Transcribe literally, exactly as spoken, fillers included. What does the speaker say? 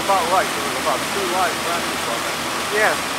about right. There was about two live matches on that. Yes.